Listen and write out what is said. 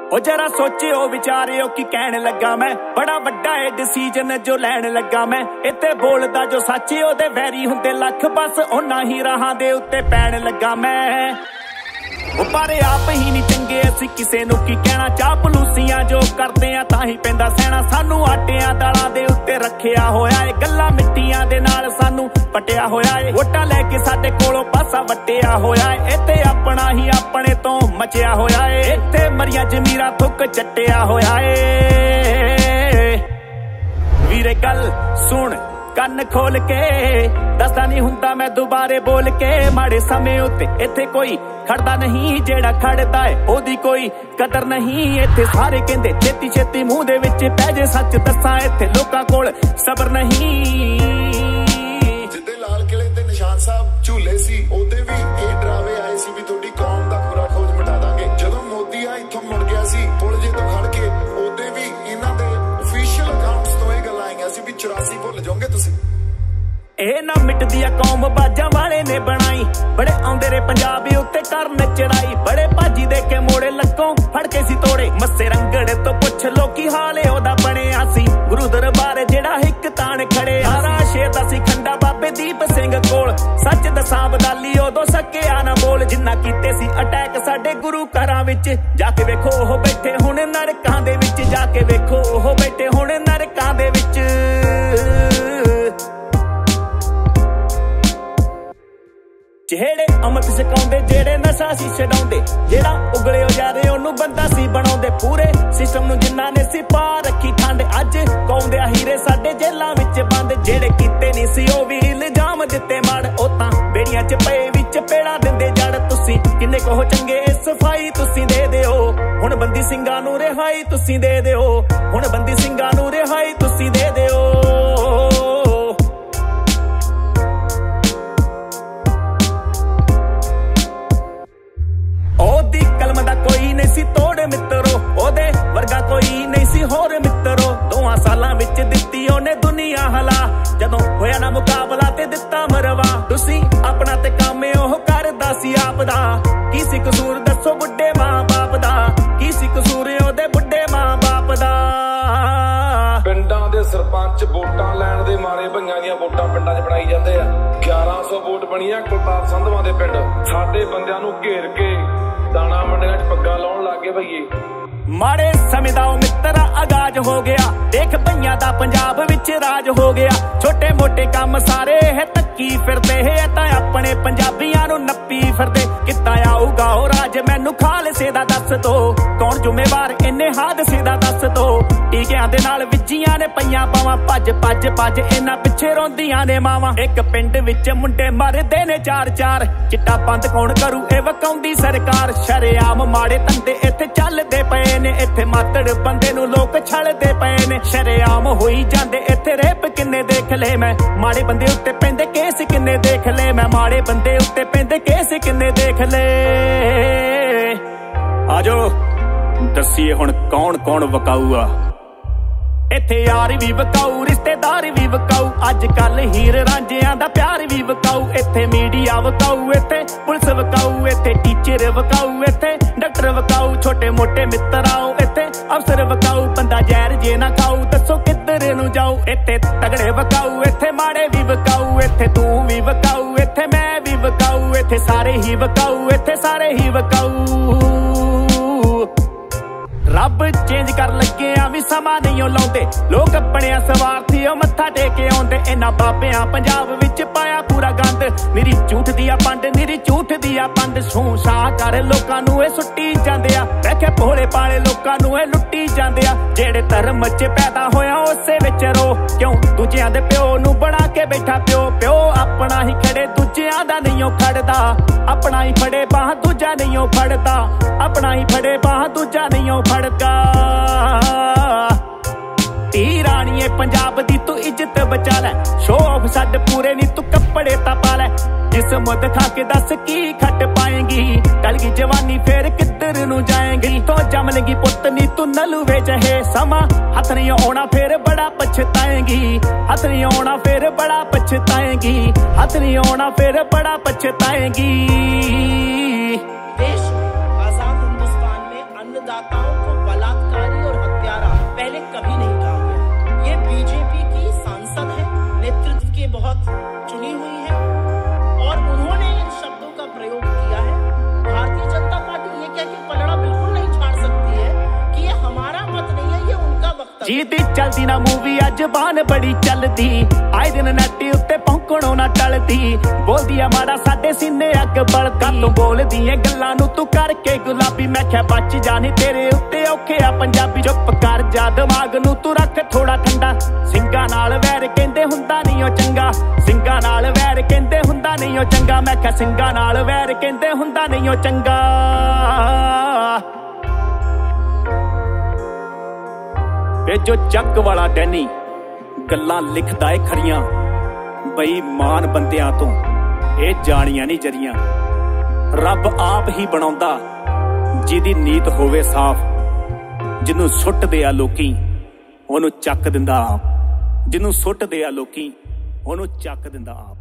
ओ जरा सोचियो विचारियो कि कहण लगा मैं, बड़ा वड्डा है डिसीजन जो लैण लगा मैं। इत्थे बोलदा जो सच ओदे वैरी हुंदे लख, बस उन्हां ही राहां दे उत्ते पैण लगा मैं। पर आप ही नहीं चंगे असीं किसे नूं की कहना, चापलूसियां जो करदे आ तां ही पैंदा सहना। सानू आटियां दालां दे उत्ते रखिया होया ए, गल्लां मिट्टियां दे नाल सानू पटिया होया ए। वोटां लैके साडे कोलों पासा वट्टिया होया ए, इत्थे अपना ही अपने तो मचिया होया ए। इत्थे मरियां जमीरां थुक चट्टिया होया ए। वीरे गल सुन ਕੰਨ खोल के, दसदा नहीं हुंदा मैं दुबारे बोल के। माड़े समय उत्ते इत्थे कोई खड़दा नहीं, जेड़ा खड़दा है ओदी कोई कदर नहीं। इत्थे सारे कहंदे छेती छेती मुंह दे विच पै जे, सच दसां इत्थे लोकां कोल सबर नहीं। जिद्दे लाल किले ते निशान साहब झूले सी, ओदे भी ये डरावे आए सी भी तुहाडी कौम दा पूरा खोज मिटा दांगे। जदों मोदी आ इत्थों मुड़ गया सी पुल जे तो खड़ के, ओदे भी इन्हां दे ऑफिशियल अकाउंट्स तो ये गल्लां आईयां सी भी 84 भुल जाओगे तुसीं। ए ना मिटदी आ कौम बाजा वाले ने बनाई, बड़े आउंदे रे पंजाबी उत्ते करन चढ़ाई। बड़े भाजी दे के मोड़े लक्कों फड़ के सी तोड़े, मस्से रंगड़ तो पुछ लो की हाल ओदा बणिया सी। गुरु दरबार जेड़ा हिक ताण खड़े, हारा शेर दा सी खंडा बाबे दीप सिंह कोल। सच दसां बदाली उदों सकिया ना बोल, जिन्ना कीते सी अटैक साडे गुरु घरां विच। जाके वेखो ओह बैठे हुण नरकां दे विच, जाके वेखो ओह बैठे हुण नरकां दे विच। जेड़े अमृत छकाउंदे, जेड़े नशा सी छडाउंदे, जेड़ा उगले हो जा रहे ओनू बंदा सी बनाउंदे। पूरे सिस्टम नू जिन्ना ने सी पा रखी ठंड, अज कौम दे हीरे साडे जेलां विच बंद। जेड़े कीते नहीं सी ओ भी इल्जाम दित्ते मड़, ओ तां बेड़ियां च पए विच पेड़ा दिंदे जड़। तुसीं किन्ने को चंगे सफाई तुसीं दे दिओ, हुण बंदी ਸਿੰਘਾਂ नू रिहाई तुसीं दे दिओ, हुण बंदी ਸਿੰਘਾਂ नू रिहाई तुसीं दे दिओ। ओदी कलम दा कोई नहीं सी तोड़ मित्रो, ओदे वर्गा कोई नहीं सी होर मित्रो। 2 सालां विच दित्ती ओने दुनिया हला, जदों होया ना मुकाबला ते दित्ता मरवा। तुसी अपना ते काम ओह करदा सी आप दा, की सी कसूर दसो बुढ़े मां बाप दा, की सी कसूर ओदे बुढ़े मां बाप दा। पिंडां दे सरपंच वोटां लैण दे मारे भईआं दीआं वोटां पिंडां 'च बनाई जांदे आ। 1100 वोट बणीਆਂ ਕੁਲਤਾਰ ਸੰਧਵਾਂ ਦੇ ਪਿੰਡ, ਸਾਡੇ ਬੰਦਿਆਂ ਨੂੰ ਘੇਰ ਕੇ दाना मंडियां च पग्गां लाउण लग गए भईए। माड़े समय दा मित्रा आगाज हो गया, देख भईयां दा पंजाब विच राज हो गया। छोटे मोटे काम सारे है तक्की फिरदे है, तां अपने पंजाबियां नू नप्पी फिरदे। कित्ता आऊगा ओ राज मैनू खालसे दा दस दो, कौन जुम्मेवार इन्ने हादसे दा दस दो। टीकियां दे नाल विज्जियां ने पईयां पावां, भज भज भज इन्हां पिछे रोंदियां ने मावां। एक पिंड विच मुंडे मरदे ने 4-4, चिट्टा बंद कौन करू ए वकाउंदी सरकार। शरेआम माड़े धंधे इत्थे चलदे पए ने, इत्थे मातड़ बंदे नू लोक छलदे पए ने। शरेआम होई जांदे इत्थे रेप किन्ने देख ले मैं, माड़े बंदे उत्ते पैंदे केस किन्ने देख ले मैं, माड़े बंदे उत्ते पैंदे केस किन्ने देख ले। आजो दस्सीए हुण कौन कौन वकाऊ आ। इत्थे यार भी वकाऊ, रिश्तेदार भी वकाऊ, अज कल हीर रांझियां दा प्यार भी वकाऊ। इत्थे मीडिया वकाऊ, इत्थे पुलिस वकाऊ, इत्थे टीचर वकाऊ, इत्थे डॉक्टर वकाऊ। छोटे मोटे मित्र आओ, इत्थे अफसर वकाऊ। बंदा जहर जे ना खाऊ, दसो किधर नू जाऊ। इत्थे तगड़े वकाऊ, इत्थे माड़े भी वकाऊ, इत्थे तू भी वकाऊ, इत्थे मैं भी वकाऊ। इत्थे सारे ही वकाऊ, इत्थे सारे ही वकाऊ। रब चेंज कर लगे आ भी समा नहीं लाउंदे, लोग अपने स्वार्थी मत्था टेके आउंदे। इन्हां बाबियां पंजाब विच पाया पूरा गंद, निरी झूठ दिया पंड, निरी झूठ दिया पंड। छूं छां कर लोकां नू ए सुट्टी जांदे आ, बैठे भोले पाले लोकां नू ए लुट्टी जांदे आ। जेड़े धर्म च पैदा होया उसे विच रो, क्यों दूजियां दे प्यो नू बना के बैठा प्यो। प्यो अपना ही खड़े दूजियां दा नहीं खड़दा, अपना ही फड़े बाह दूजा नहीं फड़दा, अपना ही फड़े बाह दूजा नहीं फड़दा। धी राणीए पंजाब दी तू इज्जत बचा लै, शो ऑफ छड्ड पूरे नी तू कपड़े ता पा लै। जिस्म दिखा के दस की खट पाएंगी, टल गई जवानी फिर किधर नू जाएंगी। तो जम लेगी पुत नी तू नलुवे जहे, समा हथ नहीं आना फिर बड़ा पछताएंगी, हथ नहीं आना फिर बड़ा पछताएंगी, हथ नहीं आना फिर बड़ा पछताएंगी। देश आजाद हिंदुस्तान में अन्नदाताओं को ਜਿਹਦੀ ਚਲਦੀ ਨਾ ਮੂਵੀ ਆ ਜ਼ਬਾਨ ਬੜੀ ਚੱਲਦੀ ਆਏ ਦਿਨ ਨੈਟ ਉੱਤੇ ਪੌਂਕਣੋਂ ਨਾ ਟਲਦੀ ਬੋਲਦੀ ਆ ਮਾੜਾ ਸਾਡੇ ਸੀਨੇ ਅੱਗ ਬਲਦਾ ਤੂੰ ਬੋਲਦੀ ਏ ਗੱਲਾਂ ਨੂੰ ਤੂੰ ਕਰਕੇ ਗੁਲਾਬੀ ਮੈਂ ਕਿਹਾ ਬਚ ਜਾਣੀ ਤੇਰੇ ਉੱਤੇ ਔਖੇ ਆ ਪੰਜਾਬੀ ਚੁੱਪ ਕਰ ਜਾ ਦਿਮਾਗ ਨੂੰ ਤੂੰ ਰੱਖ ਥੋੜਾ ਠੰਡਾ ਸਿੰਘਾਂ ਨਾਲ ਵੈਰ ਕਹਿੰਦੇ ਹੁੰਦਾ ਨਹੀਂ ਉਹ ਚੰਗਾ ਸਿੰਘਾਂ ਨਾਲ ਵੈਰ ਕਹਿੰਦੇ ਹੁੰਦਾ ਨਹੀਂ ਉਹ ਚੰਗਾ ਮੈਂ ਕਿਹਾ ਸਿੰਘਾਂ ਨਾਲ ਵੈਰ ਕਹਿੰਦੇ ਹੁੰਦਾ ਨਹੀਂ ਉਹ ਚੰਗਾ ਇਹ ਜੋ ਜੱਗ ਵਾਲਾ ਡੈਨੀ ਗੱਲਾਂ ਲਿਖਦਾ ਏ ਖਰੀਆਂ ਬੇਈਮਾਨ ਬੰਦਿਆਂ ਤੋਂ ਇਹ ਜਾਣੀਆਂ ਨਹੀਂ ਜਰੀਆਂ ਰੱਬ ਆਪ ਹੀ ਬਣਾਉਂਦਾ ਜਿਹਦੀ ਨੀਤ ਹੋਵੇ ਸਾਫ਼ ਜਿਹਨੂੰ ਸੁੱਟਦੇ ਆ ਲੋਕੀ ਉਹਨੂੰ ਚੱਕ ਦਿੰਦਾ ਆਪ ਜਿਹਨੂੰ ਸੁੱਟਦੇ ਆ ਲੋਕੀ ਉਹਨੂੰ ਚੱਕ ਦਿੰਦਾ ਆਪ